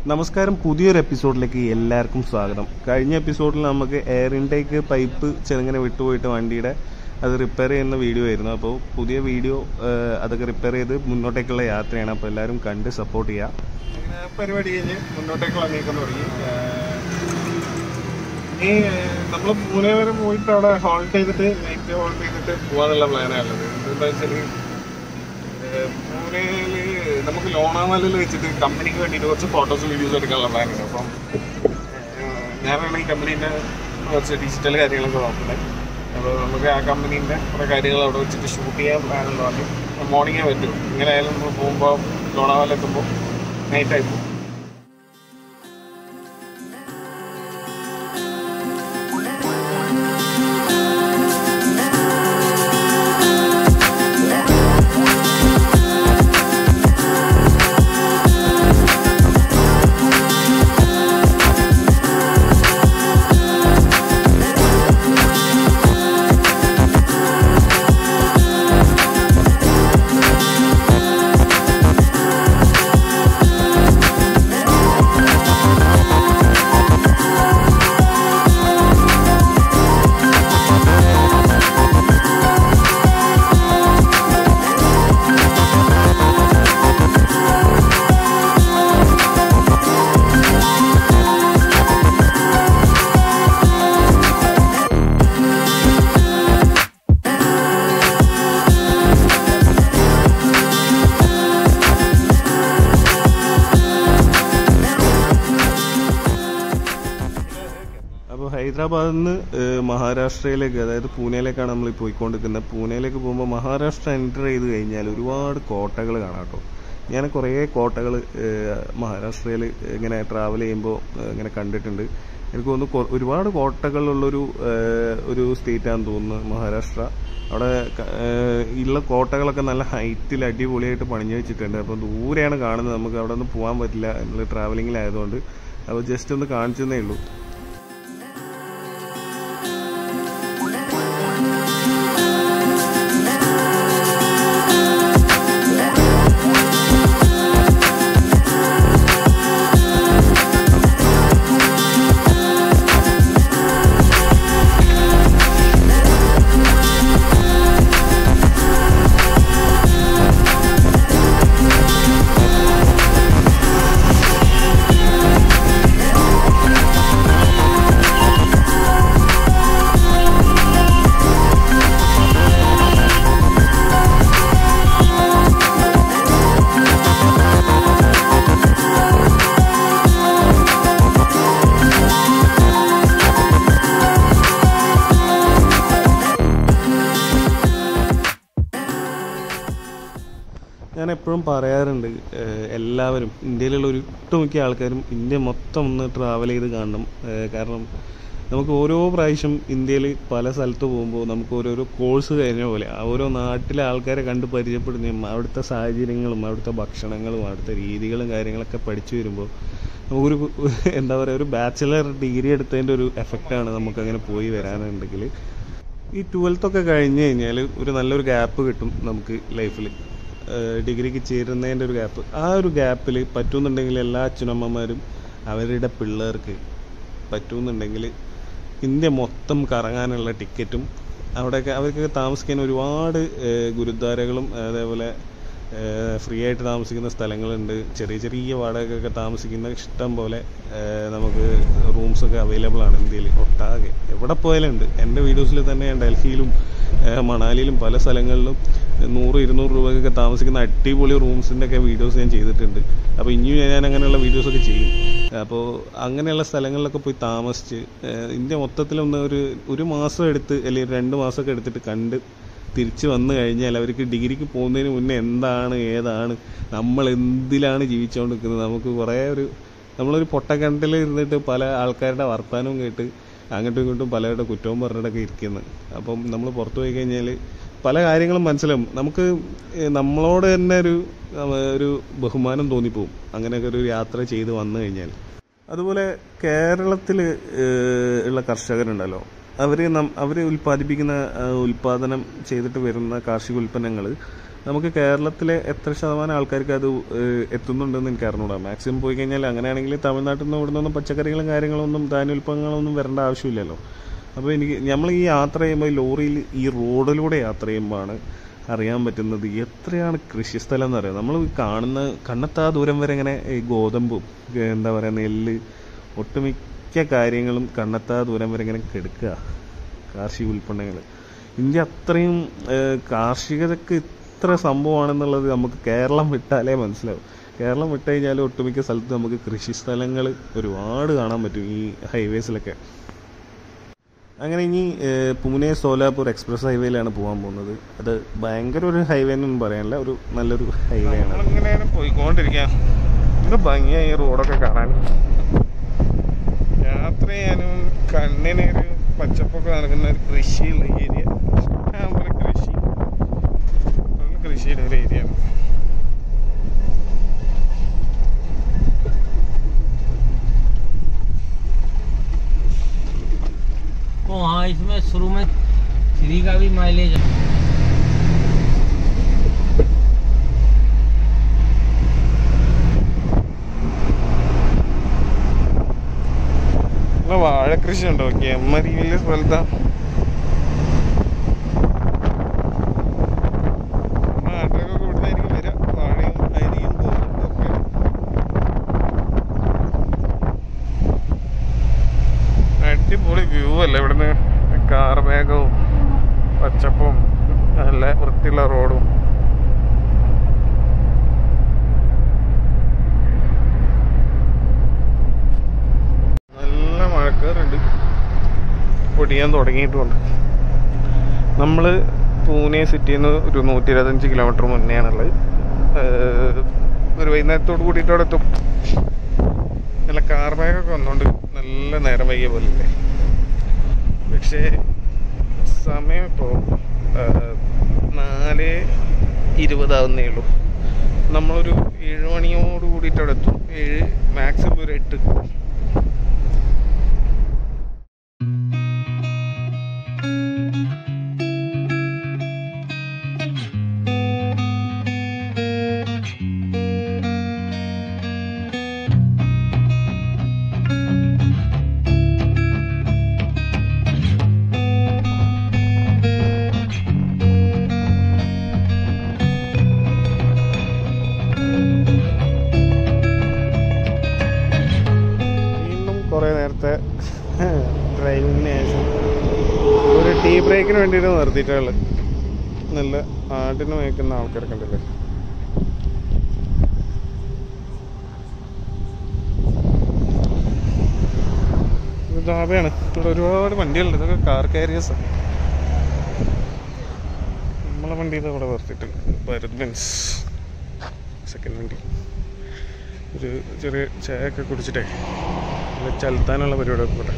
നമസ്കാരം, പുതിയൊരു എപ്പിസോഡിലേക്ക് എല്ലാവർക്കും സ്വാഗതം. കഴിഞ്ഞ എപ്പിസോഡിൽ നമുക്ക് എയർ ഇൻടേക്ക് പൈപ്പ് ചെറുങ്ങനെ വിട്ടുപോയിട്ട് വണ്ടിയുടെ അത് റിപ്പയർ ചെയ്യുന്ന വീഡിയോ ആയിരുന്നു. അപ്പോൾ പുതിയ വീഡിയോ അതൊക്കെ റിപ്പയർ ചെയ്ത് മുന്നോട്ടേക്കുള്ള യാത്രയാണ്. അപ്പോൾ എല്ലാവരും കണ്ട് സപ്പോർട്ട് ചെയ്യുക. പരിപാടി കഴിഞ്ഞ് മുന്നോട്ടേക്കുള്ള നീക്കം തുടങ്ങി. ഇനി നമ്മൾ പൂനെ വരെ പോയിട്ട് അവിടെ ഹോൾട്ട് ചെയ്തിട്ട് നൈറ്റ് ഹോൾട്ട് ചെയ്തിട്ട് പോകാനുള്ള പ്ലാനാണുള്ളത്. എന്താ വെച്ചാൽ പൂനെയിൽ നമുക്ക് ലോണാവാലിൽ വെച്ചിട്ട് കമ്പനിക്ക് വേണ്ടിയിട്ട് കുറച്ച് ഫോട്ടോസും വീഡിയോസും എടുക്കാനുള്ള പ്ലാനുണ്ട്. അപ്പം ഞാനാണ് ഈ കമ്പനീൻ്റെ കുറച്ച് ഡിജിറ്റൽ കാര്യങ്ങളൊക്കെ നോക്കുന്നത്. അപ്പോൾ നമുക്ക് ആ കമ്പനീൻ്റെ കുറേ കാര്യങ്ങൾ അവിടെ വെച്ചിട്ട് ഷൂട്ട് ചെയ്യാൻ പ്ലാനുള്ളതാണ്. മോർണിംഗേ പറ്റും. ഇങ്ങനെ ആയാലും നമ്മൾ പോകുമ്പോൾ ലോണാവാലെത്തുമ്പോൾ നൈറ്റായി പോകും. ഹൈദരാബാദിൽ നിന്ന് മഹാരാഷ്ട്രയിലേക്ക്, അതായത് പൂനെയിലേക്കാണ് നമ്മൾ പോയിക്കൊണ്ടിരിക്കുന്നത്. പൂനെയിലേക്ക് പോകുമ്പോൾ മഹാരാഷ്ട്ര എൻ്റർ ചെയ്ത് കഴിഞ്ഞാൽ ഒരുപാട് കോട്ടകൾ കാണാം കേട്ടോ. ഞാൻ കുറേ കോട്ടകൾ മഹാരാഷ്ട്രയിൽ ഇങ്ങനെ ട്രാവൽ ചെയ്യുമ്പോൾ ഇങ്ങനെ കണ്ടിട്ടുണ്ട്. എനിക്ക് തോന്നുന്നു ഒരുപാട് കോട്ടകളുള്ളൊരു സ്റ്റേറ്റാണെന്ന് തോന്നുന്നു മഹാരാഷ്ട്ര. അവിടെ ഉള്ള കോട്ടകളൊക്കെ നല്ല ഹൈറ്റിൽ അടിപൊളിയായിട്ട് പണിഞ്ഞു വെച്ചിട്ടുണ്ട്. അപ്പോൾ ദൂരെയാണ് കാണുന്നത്, നമുക്ക് അവിടെ ഒന്നും പോകാൻ പറ്റില്ല എന്നുള്ള ട്രാവലിങ്ങിലായതുകൊണ്ട്. അപ്പോൾ ജസ്റ്റ് ഒന്ന് കാണിച്ചതേ ഉള്ളൂ. ഞാൻ എപ്പോഴും പറയാറുണ്ട്, എല്ലാവരും ഇന്ത്യയിലുള്ള ഒട്ടുമിക്ക ആൾക്കാരും ഇന്ത്യ മൊത്തം ഒന്ന് ട്രാവൽ ചെയ്ത് കാണണം. കാരണം നമുക്ക് ഓരോ പ്രാവശ്യം ഇന്ത്യയിൽ പല സ്ഥലത്ത് പോകുമ്പോൾ നമുക്ക് ഓരോരോ കോഴ്സ് കഴിഞ്ഞ പോലെ ഓരോ നാട്ടിലെ ആൾക്കാരെ കണ്ട് പരിചയപ്പെടുന്നതും അവിടുത്തെ സാഹചര്യങ്ങളും അവിടുത്തെ ഭക്ഷണങ്ങളും അവിടുത്തെ രീതികളും കാര്യങ്ങളൊക്കെ പഠിച്ചു വരുമ്പോൾ നമുക്കൊരു എന്താ പറയുക, ഒരു ബാച്ചിലർ ഡിഗ്രി എടുത്തതിൻ്റെ ഒരു എഫക്റ്റാണ് നമുക്കങ്ങനെ പോയി വരാനുണ്ടെങ്കിൽ. ഈ 12th ഒക്കെ കഴിഞ്ഞ് കഴിഞ്ഞാൽ ഒരു നല്ലൊരു ഗ്യാപ്പ് കിട്ടും നമുക്ക് ലൈഫിൽ, ഡിഗ്രിക്ക് ചേരുന്നതിൻ്റെ ഒരു ഗ്യാപ്പ്. ആ ഒരു ഗ്യാപ്പിൽ പറ്റുമെന്നുണ്ടെങ്കിൽ എല്ലാ അച്ഛനമ്മമാരും അവരുടെ പിള്ളേർക്ക് പറ്റുമെന്നുണ്ടെങ്കിൽ ഇന്ത്യ മൊത്തം കറങ്ങാനുള്ള ടിക്കറ്റും അവിടെയൊക്കെ അവർക്ക് താമസിക്കാൻ ഒരുപാട് ഗുരുദ്വാരകളും അതേപോലെ ഫ്രീ ആയിട്ട് താമസിക്കുന്ന സ്ഥലങ്ങളുണ്ട്. ചെറിയ ചെറിയ വാടകയൊക്കെ താമസിക്കുന്ന ഇഷ്ടം പോലെ നമുക്ക് റൂംസൊക്കെ അവൈലബിൾ ആണ് ഇന്ത്യയിൽ ഒട്ടാകെ. എവിടെ പോയാലും ഉണ്ട്. എൻ്റെ വീഡിയോസിൽ തന്നെ ഞാൻ ഡൽഹിയിലും മണാലിയിലും പല സ്ഥലങ്ങളിലും 100-200 രൂപയ്ക്കൊക്കെ താമസിക്കുന്ന അടിപൊളി റൂംസിൻ്റെ ഒക്കെ വീഡിയോസ് ഞാൻ ചെയ്തിട്ടുണ്ട്. അപ്പോൾ ഇനിയും ഞാൻ അങ്ങനെയുള്ള വീഡിയോസൊക്കെ ചെയ്യും. അപ്പോൾ അങ്ങനെയുള്ള സ്ഥലങ്ങളിലൊക്കെ പോയി താമസിച്ച് ഇന്ത്യ മൊത്തത്തിലൊന്ന് ഒരു മാസം എടുത്ത് അല്ലെങ്കിൽ 2 മാസമൊക്കെ എടുത്തിട്ട് കണ്ട് തിരിച്ച് വന്നു കഴിഞ്ഞാൽ അവർക്ക് ഡിഗ്രിക്ക് പോകുന്നതിന് മുന്നേ എന്താണ് ഏതാണ് നമ്മൾ എന്തിലാണ് ജീവിച്ചുകൊണ്ടിരിക്കുന്നത്, നമുക്ക് കുറേ നമ്മളൊരു പൊട്ടക്കിണറ്റിൽ ഇരുന്നിട്ട് പല ആൾക്കാരുടെ വർത്തമാനവും കേട്ട് അങ്ങോട്ടും ഇങ്ങോട്ടും പലരുടെ കുറ്റവും പറഞ്ഞിട്ടൊക്കെ ഇരിക്കുന്നത്. അപ്പം നമ്മൾ പുറത്തു പോയി കഴിഞ്ഞാൽ പല കാര്യങ്ങളും മനസ്സിലാവും. നമുക്ക് നമ്മളോട് തന്നെ ഒരു ബഹുമാനം തോന്നിപ്പോവും അങ്ങനെയൊക്കെ ഒരു യാത്ര ചെയ്ത് വന്നു കഴിഞ്ഞാൽ. അതുപോലെ കേരളത്തിൽ ഉള്ള കർഷകരുണ്ടല്ലോ, അവർ ഉൽപ്പാദിപ്പിക്കുന്ന ഉൽപ്പാദനം ചെയ്തിട്ട് വരുന്ന കാർഷിക ഉൽപ്പന്നങ്ങൾ നമുക്ക് കേരളത്തിലെ എത്ര ശതമാനം ആൾക്കാർക്ക് അത് എത്തുന്നുണ്ടെന്ന് എനിക്ക് അറിഞ്ഞൂടാ. മാക്സിമം പോയി കഴിഞ്ഞാൽ അങ്ങനെയാണെങ്കിൽ തമിഴ്നാട്ടിൽ നിന്ന് ഇവിടെ നിന്നൊന്നും പച്ചക്കറികളും കാര്യങ്ങളൊന്നും ധാന്യോൽപ്പന്നങ്ങളൊന്നും വരേണ്ട ആവശ്യമില്ലല്ലോ. അപ്പോൾ നമ്മൾ ഈ യാത്ര ചെയ്യുമ്പോൾ ലോറിയിൽ ഈ റോഡിലൂടെ യാത്ര ചെയ്യുമ്പോഴാണ് അറിയാൻ പറ്റുന്നത് എത്രയാണ് കൃഷിസ്ഥലം എന്ന് പറയുന്നത്. നമ്മൾ കാണുന്ന കണ്ണെത്താ ദൂരം വരെ ഇങ്ങനെ ഈ ഗോതമ്പും എന്താ പറയുക നെല്ല് ഒട്ടുമിക്ക കാര്യങ്ങളും കണ്ണെത്താ ദൂരം വരെ ഇങ്ങനെ കെടുക്കുക. കാർഷിക ഉൽപ്പന്നങ്ങൾ ഇന്ത്യ അത്രയും കാർഷികതയ്ക്ക് ഇത്ര സംഭവമാണെന്നുള്ളത് നമുക്ക് കേരളം വിട്ടാലേ മനസ്സിലാവും. കേരളം വിട്ട് കഴിഞ്ഞാൽ ഒട്ടുമിക്ക സ്ഥലത്ത് നമുക്ക് കൃഷിസ്ഥലങ്ങൾ ഒരുപാട് കാണാൻ പറ്റും ഈ ഹൈവേസിലൊക്കെ. അങ്ങനെ ഇനി പൂനെ സോലാപൂർ എക്സ്പ്രസ് ഹൈവേയിലാണ് പോകാൻ പോകുന്നത്. അത് ഭയങ്കര ഒരു ഹൈവേ എന്നൊന്നും പറയാനില്ല, ഒരു നല്ലൊരു ഹൈവേ ആണ്. നമ്മളിങ്ങനെ പോയിക്കൊണ്ടിരിക്കാം. ഇത് ഭംഗിയായി ഈ റോഡൊക്കെ കാണാൻ, യാത്ര ചെയ്യാനും കണ്ണിനൊരു പച്ചപ്പൊക്കെ നടക്കുന്ന ഒരു കൃഷിയുള്ള ഏരിയ. കൃഷിയുടെ ഒരു ഏരിയ ആണ്. तो हाँ, इसमें शुरू में 3 का भी माइलेज है. വാഴക്കൃഷി ഉണ്ടോ? എമ്മരി വലിയ സ്ഥലത്താ. നാട്ടിലൊക്കെ ഇവിടുന്നായിരിക്കും വരാം. വാഴയും അരിയും ഗോതമ്പൊക്കെ. അടിപൊളി വ്യൂ അല്ലേ ഇവിടുന്ന്. കാർമേഘവും പച്ചപ്പും നല്ല വൃത്തിയുള്ള റോഡും. നല്ല മഴക്കാറുണ്ട്, പൊടിയാൻ തുടങ്ങിയിട്ടുമുണ്ട്. നമ്മൾ പൂനെ സിറ്റിയിൽ നിന്ന് ഒരു 125 കിലോമീറ്റർ മുന്നെയാണുള്ളത്. ഒരു വൈകുന്നേരത്തോട് കൂടിയിട്ട് അവിടെ എത്തും. നല്ല കാർമേഘമൊക്കെ വന്നുകൊണ്ട് നല്ല നേരം വൈകിയ പോലല്ലേ. പക്ഷേ സമയം ഇപ്പോൾ 4:20 ആവുന്നേ ഉള്ളൂ. നമ്മളൊരു 7 മണിയോട് കൂടിയിട്ട് അവിടെ എത്തും. 7 മാക്സിമം ഒരു 8. കുറേ നേരത്തെ ഡ്രൈവിങ്ങിന് ശേഷം ഒരു ടീ ബ്രേക്കിന് വേണ്ടിയിട്ട് നിർത്തിയിട്ടുള്ളത്. നല്ല ആടിന് മേയ്ക്കുന്ന ആൾക്കാരൊക്കെ ഉണ്ടല്ലേ. ഇത് ധാബയാണ്. ഇവിടെ ഒരുപാട് വണ്ടികളുണ്ട്. ഇതൊക്കെ കാർ കാരിയേഴ്സാണ്. നമ്മളെ വണ്ടി ഇത് ഇവിടെ നിർത്തിയിട്ട് ഭാരത്-ബെൻസ് സെക്കൻഡ് വണ്ടി. ഒരു ചെറിയ ചായയൊക്കെ കുടിച്ചിട്ടേ ചലത്താനുള്ള പരിപാടിയൊക്കെ കൂടെ.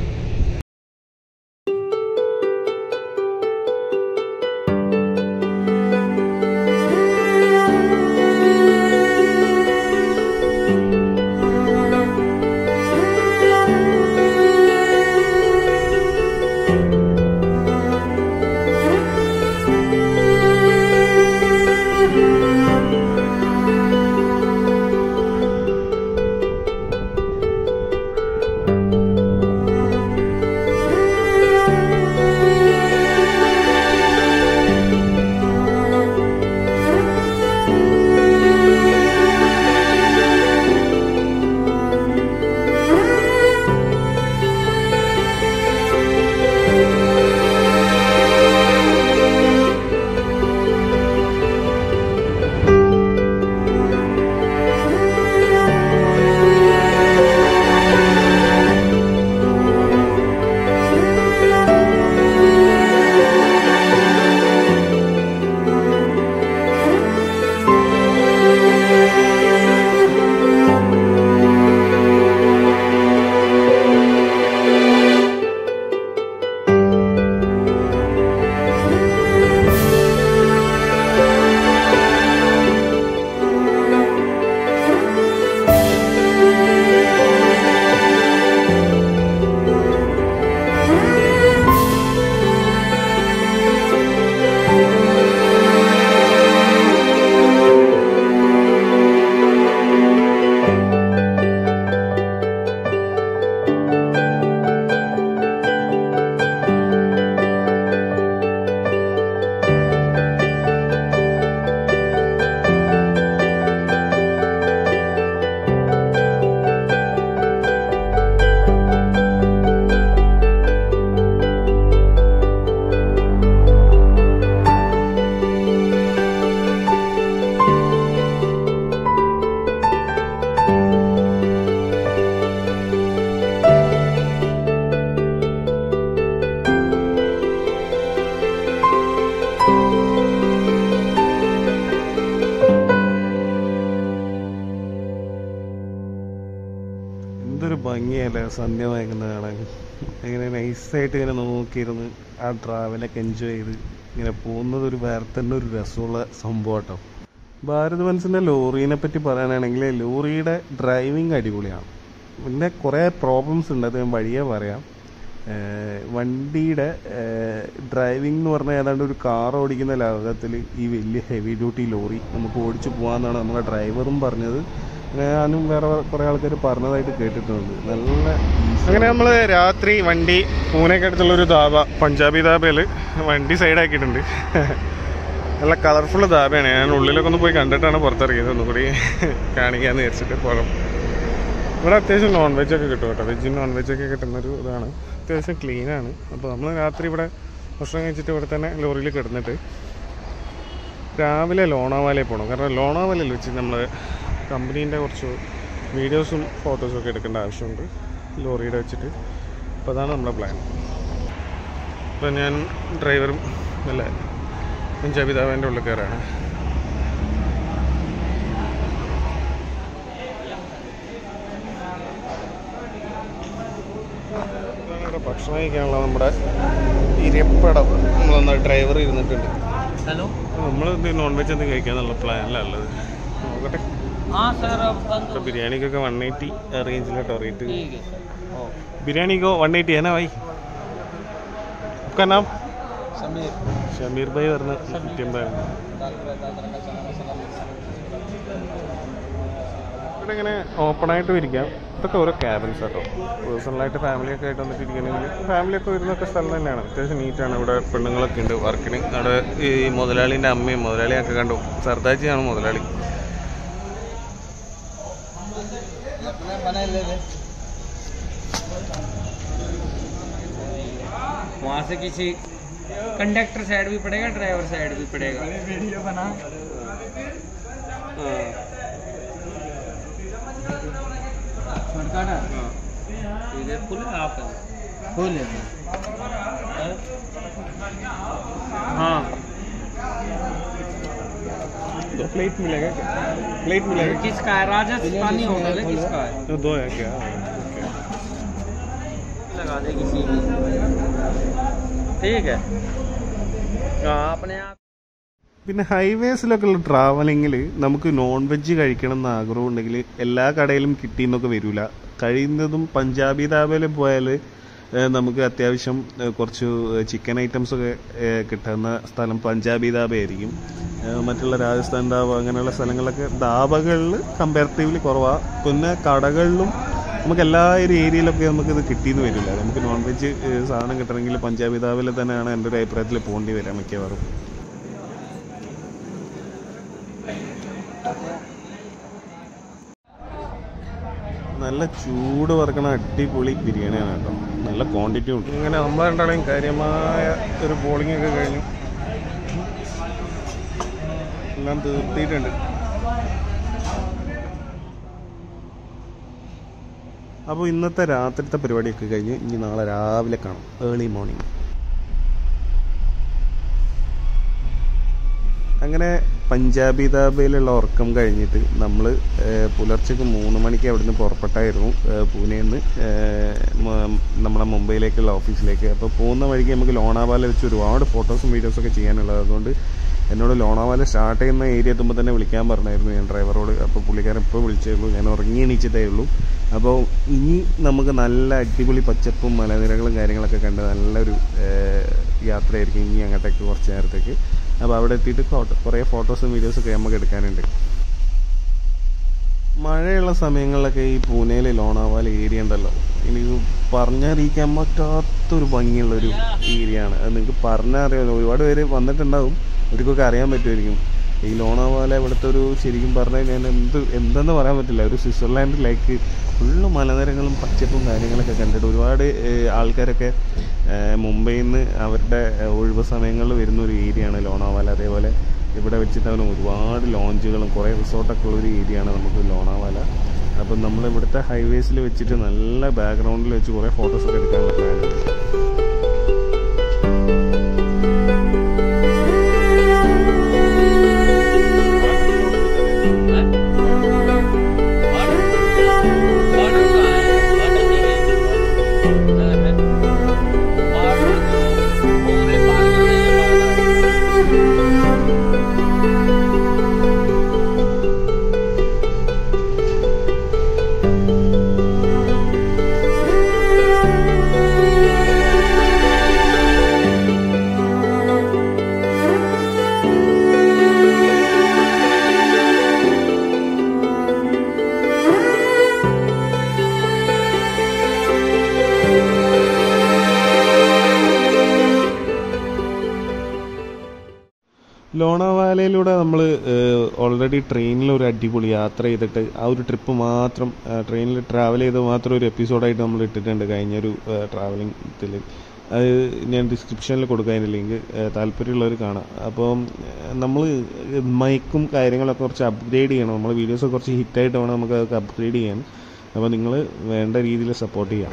എന്തൊരു ഭംഗിയല്ലേ സന്ധ്യ മയങ്ങുന്നത് കാണാൻ. ഇങ്ങനെ നൈസായിട്ട് ഇങ്ങനെ നോക്കിയിരുന്ന് ആ ട്രാവലൊക്കെ എൻജോയ് ചെയ്ത് ഇങ്ങനെ പോകുന്നത് ഒരു വേറെ തന്നെ ഒരു രസമുള്ള സംഭവം കേട്ടോ. ഭാരത് ബെൻസിൻ്റെ ലോറീനെ പറ്റി പറയാനാണെങ്കിൽ ലോറിയുടെ ഡ്രൈവിങ് അടിപൊളിയാണ്. പിന്നെ കുറേ പ്രോബ്ലംസ് ഉണ്ട്, അത് ഞാൻ വഴിയേ പറയാം. വണ്ടിയുടെ ഡ്രൈവിംഗ് എന്ന് പറഞ്ഞാൽ ഏതാണ്ട് ഒരു കാർ ഓടിക്കുന്ന ലാഘവത്തിൽ ഈ വലിയ ഹെവി ഡ്യൂട്ടി ലോറി നമുക്ക് ഓടിച്ചു പോകാമെന്നാണ് നമ്മുടെ ഡ്രൈവറും പറഞ്ഞത്. ഞാനും വേറെ കുറേ ആൾക്കാർ പറഞ്ഞതായിട്ട് കേട്ടിട്ടുണ്ട്. നല്ല അങ്ങനെ നമ്മൾ രാത്രി വണ്ടി പൂനെക്ക് അടുത്തുള്ളൊരു ധാബ, പഞ്ചാബി ധാബയിൽ വണ്ടി സൈഡാക്കിയിട്ടുണ്ട്. നല്ല കളർഫുൾ ധാബയാണ്. ഞാൻ ഉള്ളിലൊക്കെ ഒന്ന് പോയി കണ്ടിട്ടാണ് പുറത്തിറങ്ങിയത്. ഒന്നുകൂടി കാണിക്കാമെന്ന് വിചാരിച്ചിട്ട് പുറം. ഇവിടെ അത്യാവശ്യം നോൺ വെജൊക്കെ കിട്ടും കേട്ടോ. വെജും നോൺ വെജൊക്കെ കിട്ടുന്നൊരു ഇതാണ്. അത്യാവശ്യം ക്ലീനാണ്. അപ്പോൾ നമ്മൾ രാത്രി ഇവിടെ ഭക്ഷണം കഴിച്ചിട്ട് ഇവിടെ തന്നെ ലോറിയിൽ കിടന്നിട്ട് രാവിലെ ലോണാവാലയിൽ പോകണം. കാരണം ലോണാവാലയിൽ വെച്ച് നമ്മൾ കമ്പനീൻ്റെ കുറച്ച് വീഡിയോസും ഫോട്ടോസും ഒക്കെ എടുക്കേണ്ട ആവശ്യമുണ്ട് ലോറിയുടെ വെച്ചിട്ട്. അപ്പോൾ അതാണ് നമ്മുടെ പ്ലാൻ. അപ്പോൾ ഞാൻ ഡ്രൈവറും അല്ല പഞ്ചാബി ധാബേൻ്റെ ഉള്ളിൽ കയറാണ്. ഇവിടെ ഭക്ഷണം കഴിക്കാനുള്ള നമ്മുടെ ഇരപ്പടം നമ്മളൊന്ന് ഡ്രൈവർ ഇരുന്നിട്ടുണ്ട്. हेलो നമ്മൾ നോൺ വെജ് എന്തെങ്കിലും കഴിക്കാന്നുള്ള പ്ലാനിലാണ് ഉള്ളത്. നോക്കട്ടെ. हाँ सर अब तो बिरयानी का 180 रेंज लेट और रेट ठीक है बिरयानी को 180 है ना भाई? आपका नाम? समीर ഷമീർ ഭായി പറഞ്ഞ 180. ഇവിടെ ഇങ്ങനെ ഓപ്പണായിട്ടും ഇരിക്കാം. ഇതൊക്കെ ഓരോ ക്യാബിൻസ് കേട്ടോ. പേഴ്സണലായിട്ട് ഫാമിലിയൊക്കെ ആയിട്ട് വന്നിട്ട് ഇരിക്കണമെങ്കിൽ ഫാമിലിയൊക്കെ വരുന്നൊക്കെ സ്ഥലം തന്നെയാണ്. അത്യാവശ്യം നീറ്റാണ്. ഇവിടെ പെണ്ണുങ്ങളൊക്കെ ഉണ്ട് വർക്കിന്. അവിടെ ഈ മുതലാളിൻ്റെ അമ്മയും മുതലാളിയൊക്കെ കണ്ടു. സർദാജിയാണ് മുതലാളി. वहाँ से किसी कंडक्टर साइड भी पड़ेगा, ड्राइवर साइड भी पड़ेगा. वीडियो बना छोटकाटा इधर फुल है, आप फुल है. हाँ दो प्लेट मिलेगा क्या? प्लेट मिलेगा? किसका है? राजस्थानी होटल है, किसका है? तो दो है क्या? लगा दे किसी भी. ठीक है अपने आप. പിന്നെ ഹൈവേസിലൊക്കെ ഉള്ള ട്രാവലിങ്ങിൽ നമുക്ക് നോൺ വെജ് കഴിക്കണം എന്ന് ആഗ്രഹം ഉണ്ടെങ്കിൽ എല്ലാ കടയിലും കിട്ടിയെന്നൊക്കെ വരില്ല. കഴിയുന്നതും പഞ്ചാബി ധാബയിൽ പോയാൽ നമുക്ക് അത്യാവശ്യം കുറച്ച് ചിക്കൻ ഐറ്റംസൊക്കെ കിട്ടുന്ന സ്ഥലം പഞ്ചാബി ധാബയായിരിക്കും. മറ്റുള്ള രാജസ്ഥാൻ ധാബ അങ്ങനെയുള്ള സ്ഥലങ്ങളിലൊക്കെ ധാബകളിൽ കമ്പാരിറ്റീവ്ലി കുറവാണ്. പിന്നെ കടകളിലും നമുക്ക് എല്ലാ ഒരു ഏരിയയിലൊക്കെ നമുക്കിത് കിട്ടിയെന്ന് വരില്ല. നമുക്ക് നോൺ വെജ് സാധനം കിട്ടണമെങ്കിൽ പഞ്ചാബി ധാബയിൽ തന്നെയാണ് എൻ്റെ ഒരു അഭിപ്രായത്തിൽ പോകേണ്ടി വരിക മിക്കവാറും. നല്ല ചൂട് വറക്കണ അടിപൊളി ബിരിയാണിയാണ് കേട്ടോ. നല്ല ക്വാണ്ടിറ്റി ഉണ്ട്. ഇങ്ങനെ നമ്മൾ രണ്ടാളെയും കാര്യമായ ഒരു ബോളിംഗ് ഒക്കെ കഴിഞ്ഞു. എല്ലാം തീർത്തിയിട്ടുണ്ട്. അപ്പോൾ ഇന്നത്തെ രാത്രിത്തെ പരിപാടിയൊക്കെ കഴിഞ്ഞ് ഇനി നാളെ രാവിലെ കാണാം, ഏർലി മോർണിംഗ്. അങ്ങനെ പഞ്ചാബി ധാബയിലുള്ള ഉറക്കം കഴിഞ്ഞിട്ട് നമ്മൾ പുലർച്ചയ്ക്ക് 3 മണിക്ക് അവിടെ നിന്ന് പുറപ്പെട്ടായിരുന്നു പൂനെയിൽ നിന്ന് നമ്മളെ മുംബൈയിലേക്കുള്ള ഓഫീസിലേക്ക്. അപ്പോൾ പോകുന്ന വഴിക്ക് നമുക്ക് ലോണാവാല വെച്ച് ഒരുപാട് ഫോട്ടോസും വീഡിയോസൊക്കെ ചെയ്യാനുള്ളത്. അതുകൊണ്ട് എന്നോട് ലോണാവാല സ്റ്റാർട്ട് ചെയ്യുന്ന ഏരിയ എത്തുമ്പോൾ തന്നെ വിളിക്കാൻ പറഞ്ഞായിരുന്നു ഞാൻ ഡ്രൈവറോട്. അപ്പോൾ പുള്ളിക്കാരൻ ഇപ്പോൾ വിളിച്ചേ ഉള്ളൂ, ഞാൻ ഉറങ്ങി എണീച്ചിട്ടേ ഉള്ളൂ. അപ്പോൾ ഇനി നമുക്ക് നല്ല അടിപൊളി പച്ചപ്പും മലനിരകളും കാര്യങ്ങളൊക്കെ കണ്ട് നല്ലൊരു യാത്രയായിരിക്കും ഇനി അങ്ങോട്ടേക്ക് കുറച്ച് നേരത്തേക്ക്. അപ്പോൾ അവിടെ എത്തിയിട്ട് കുറേ ഫോട്ടോസും വീഡിയോസൊക്കെ നമുക്ക് എടുക്കാനുണ്ട്. മഴയുള്ള സമയങ്ങളിലൊക്കെ ഈ പൂനെയിലെ ലോണാവാല ഏരിയ ഉണ്ടല്ലോ, എനിക്ക് പറഞ്ഞറിയിക്കാൻ പറ്റാത്തൊരു ഭംഗിയുള്ളൊരു ഏരിയ ആണ്. അത് നിങ്ങൾക്ക് പറഞ്ഞറിയാം, ഒരുപാട് പേര് വന്നിട്ടുണ്ടാവും, അവർക്കൊക്കെ അറിയാൻ പറ്റുമായിരിക്കും. ഈ ലോണാവാല ഇവിടുത്തെ ഒരു ശരിക്കും പറഞ്ഞു കഴിഞ്ഞാൽ എന്തെന്ന് പറയാൻ പറ്റില്ല, ഒരു സ്വിറ്റ്സർലാൻഡ് ലൈക്ക് ഫുള്ള് മലനിരകളും പച്ചപ്പും കാര്യങ്ങളൊക്കെ കണ്ടിട്ട് ഒരുപാട് ആൾക്കാരൊക്കെ മുംബൈയിൽ നിന്ന് അവരുടെ ഒഴിവ് സമയങ്ങളിൽ വരുന്ന ഒരു ഏരിയയാണ് ലോണാവാല. അതേപോലെ ഇവിടെ വെച്ചിട്ടാണ് ഒരുപാട് ലോഞ്ചുകളും കുറേ റിസോർട്ടൊക്കെ ഉള്ളൊരു ഏരിയയാണ് നമുക്ക് ലോണാവാല. അപ്പം നമ്മൾ ഇവിടുത്തെ ഹൈവേസിൽ വെച്ചിട്ട് നല്ല ബാക്ക്ഗ്രൗണ്ടിൽ വെച്ച് കുറേ ഫോട്ടോസൊക്കെ എടുക്കാനുള്ള പ്ലാനുണ്ട്. ലോണാവാലയിലൂടെ നമ്മൾ ഓൾറെഡി ട്രെയിനിൽ ഒരു അടിപൊളി യാത്ര ചെയ്തിട്ട് ആ ഒരു ട്രിപ്പ് മാത്രം ട്രെയിനിൽ ട്രാവൽ ചെയ്ത് മാത്രം ഒരു എപ്പിസോഡായിട്ട് നമ്മൾ ഇട്ടിട്ടുണ്ട് കഴിഞ്ഞൊരു ട്രാവലിംഗ് ഇതിൽ. അത് ഞാൻ ഡിസ്ക്രിപ്ഷനിൽ കൊടുക്കാം അതിൻ്റെ ലിങ്ക്, താല്പര്യമുള്ളവർ കാണാം. അപ്പം നമ്മൾ മൈക്കും കാര്യങ്ങളൊക്കെ കുറച്ച് അപ്ഗ്രേഡ് ചെയ്യണം. നമ്മൾ വീഡിയോസ് കുറച്ച് ഹിറ്റായിട്ട് വേണം നമുക്ക് അതൊക്കെ അപ്ഗ്രേഡ് ചെയ്യാൻ. അപ്പോൾ നിങ്ങൾ വേണ്ട രീതിയിൽ സപ്പോർട്ട് ചെയ്യാം.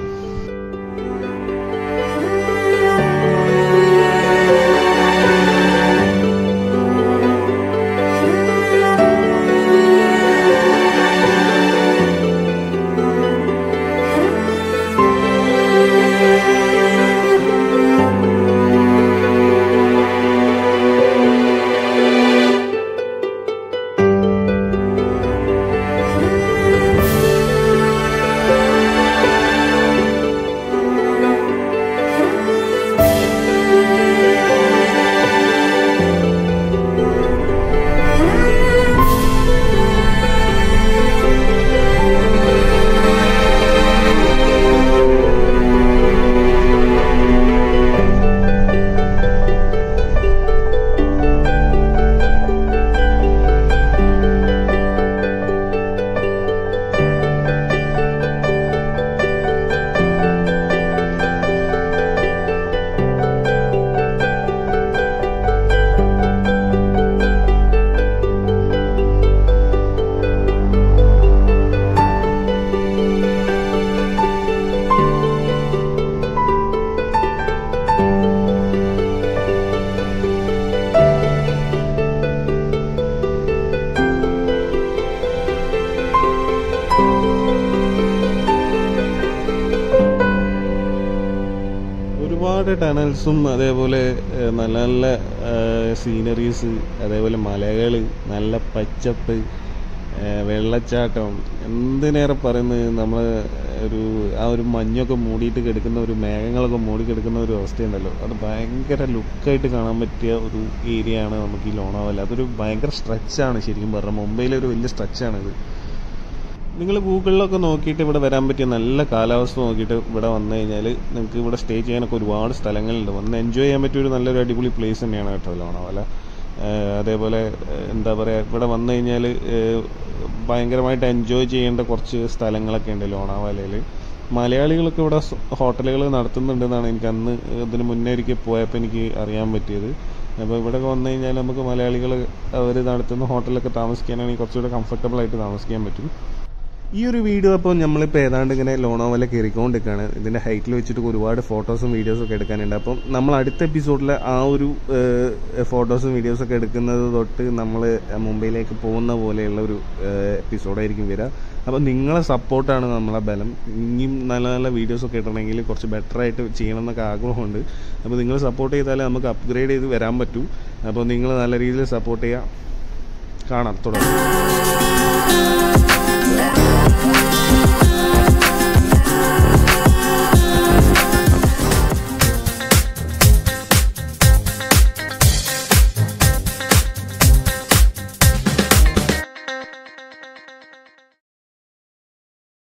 ഒരുപാട് ടണൽസും അതേപോലെ നല്ല നല്ല സീനറീസ്, അതേപോലെ മലകൾ, നല്ല പച്ചപ്പ്, വെള്ളച്ചാട്ടം, എന്തിനേറെ പറയുന്നത് നമ്മൾ ആ ഒരു മഞ്ഞൊക്കെ മൂടിയിട്ട് കിടക്കുന്ന ഒരു മേഘങ്ങളൊക്കെ മൂടി കിടക്കുന്ന ഒരു അവസ്ഥയുണ്ടല്ലോ, അത് ഭയങ്കര ലുക്കായിട്ട് കാണാൻ പറ്റിയ ഒരു ഏരിയ ആണ് നമുക്ക് ഈ ലോണാവാല. അതൊരു ഭയങ്കര സ്ട്രെച്ചാണ് ശരിക്കും പറഞ്ഞാൽ, മുംബൈയിലെ ഒരു വലിയ സ്ട്രെച്ചാണിത്. നിങ്ങൾ ഗൂഗിളിലൊക്കെ നോക്കിയിട്ട് ഇവിടെ വരാൻ പറ്റിയ നല്ല കാലാവസ്ഥ നോക്കിയിട്ട് ഇവിടെ വന്നു കഴിഞ്ഞാൽ നിങ്ങൾക്ക് ഇവിടെ സ്റ്റേ ചെയ്യാനൊക്കെ ഒരുപാട് സ്ഥലങ്ങളുണ്ട്. വന്ന് എൻജോയ് ചെയ്യാൻ പറ്റിയ ഒരു നല്ലൊരു അടിപൊളി പ്ലേസ് തന്നെയാണ് കേട്ടോ ലോണാവാല. അതേപോലെ എന്താ പറയുക, ഇവിടെ വന്നു കഴിഞ്ഞാൽ ഭയങ്കരമായിട്ട് എൻജോയ് ചെയ്യേണ്ട കുറച്ച് സ്ഥലങ്ങളൊക്കെ ഉണ്ട് ലോണാവാലയിൽ. മലയാളികളൊക്കെ ഇവിടെ ഹോട്ടലുകൾ നടത്തുന്നുണ്ടെന്നാണ് എനിക്ക് അന്ന് ഇതിന് മുന്നേ ഒരിക്കൽ പോയപ്പോൾ എനിക്ക് അറിയാൻ പറ്റിയത്. അപ്പോൾ ഇവിടെയൊക്കെ വന്നു കഴിഞ്ഞാൽ നമുക്ക് മലയാളികൾ അവർ നടത്തുന്ന ഹോട്ടലൊക്കെ താമസിക്കാനാണെങ്കിൽ കുറച്ചുകൂടെ കംഫർട്ടബിളായിട്ട് താമസിക്കാൻ പറ്റും. ഈ ഒരു വീഡിയോ അപ്പോൾ നമ്മളിപ്പോൾ ഏതാണ്ട് ഇങ്ങനെ ലോണാവാല കയറിക്കൊണ്ടിരിക്കുകയാണ്. ഇതിൻ്റെ ഹൈറ്റിൽ വെച്ചിട്ട് ഒരുപാട് ഫോട്ടോസും വീഡിയോസൊക്കെ എടുക്കാനുണ്ട്. അപ്പം നമ്മൾ അടുത്ത എപ്പിസോഡിൽ ആ ഒരു ഫോട്ടോസും വീഡിയോസൊക്കെ എടുക്കുന്നത് തൊട്ട് നമ്മൾ മുംബൈയിലേക്ക് പോകുന്ന പോലെയുള്ള ഒരു എപ്പിസോഡായിരിക്കും വരിക. അപ്പോൾ നിങ്ങളെ സപ്പോർട്ടാണ് നമ്മളെ ബലം. ഇനിയും നല്ല നല്ല വീഡിയോസൊക്കെ ഇടണമെങ്കിൽ കുറച്ച് ബെറ്ററായിട്ട് ചെയ്യണം എന്നൊക്കെ ആഗ്രഹമുണ്ട്. അപ്പോൾ നിങ്ങൾ സപ്പോർട്ട് ചെയ്താലേ നമുക്ക് അപ്ഗ്രേഡ് ചെയ്ത് വരാൻ പറ്റൂ. അപ്പോൾ നിങ്ങൾ നല്ല രീതിയിൽ സപ്പോർട്ട് ചെയ്യുക. കാണാം തുടങ്ങാം.